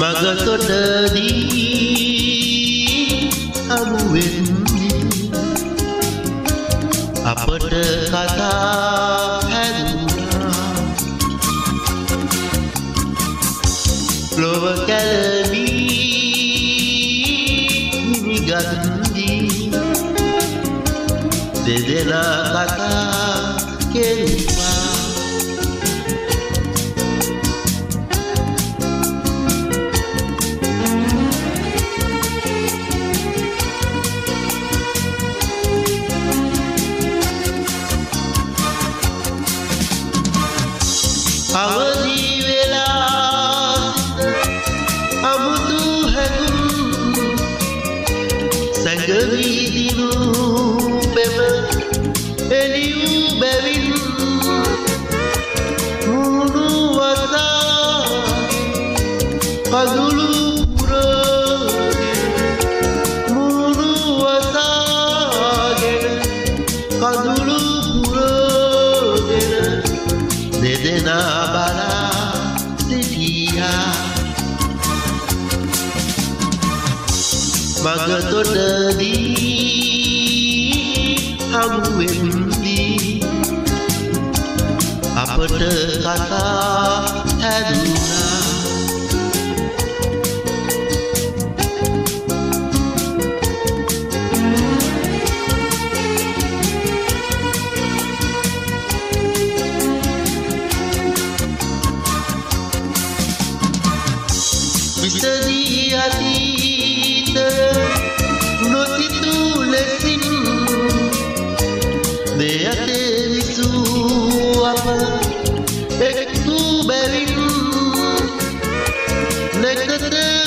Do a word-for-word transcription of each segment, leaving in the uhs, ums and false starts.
මගතොටදී හමුවෙන්නේ අපට කතා හැදුනා ලොව කැලමී නිගන්දී දෙදෙනා කතා කෙරුවා අවදි වෙලා අමුතු හැඟුම් සැඟවී දිනු පෙම එළියූ බැවින් මුණු වසාගෙන කඳුළු පුරගෙන මුණු වසාගෙන කඳුළු පුරගෙන දෙදෙනා බලා සිටියා මගතොටදී හමුවෙන්දී අපට කතා හැදුනා විසදී අතීත නොසිතූ ලෙසින් දෙයතේ විසූ අප එක්වූ බැවින් නැකත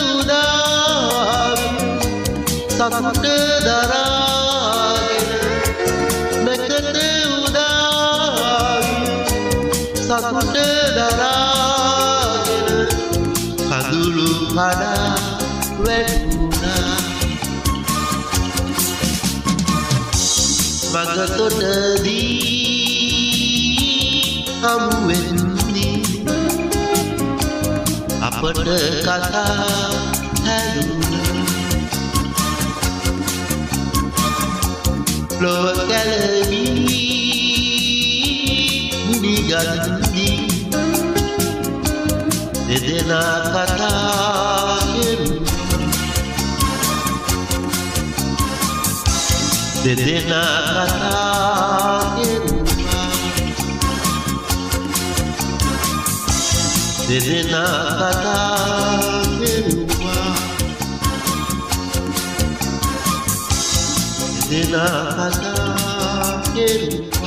උදාවි සතුට දරාගෙන නැකත උදාවි සතුට දරාගෙන කඳුළු කඩා වැටුණා මගතොටදී හමුවෙන්දී අපට කතා හැදුනා ලොව කැලමී නිගන්දී දෙදෙනා කතා කෙරුවා දෙදෙනා කතා කෙරුවා දෙදෙනා කතා කෙරුවා දෙදෙනා කතා කෙරුවා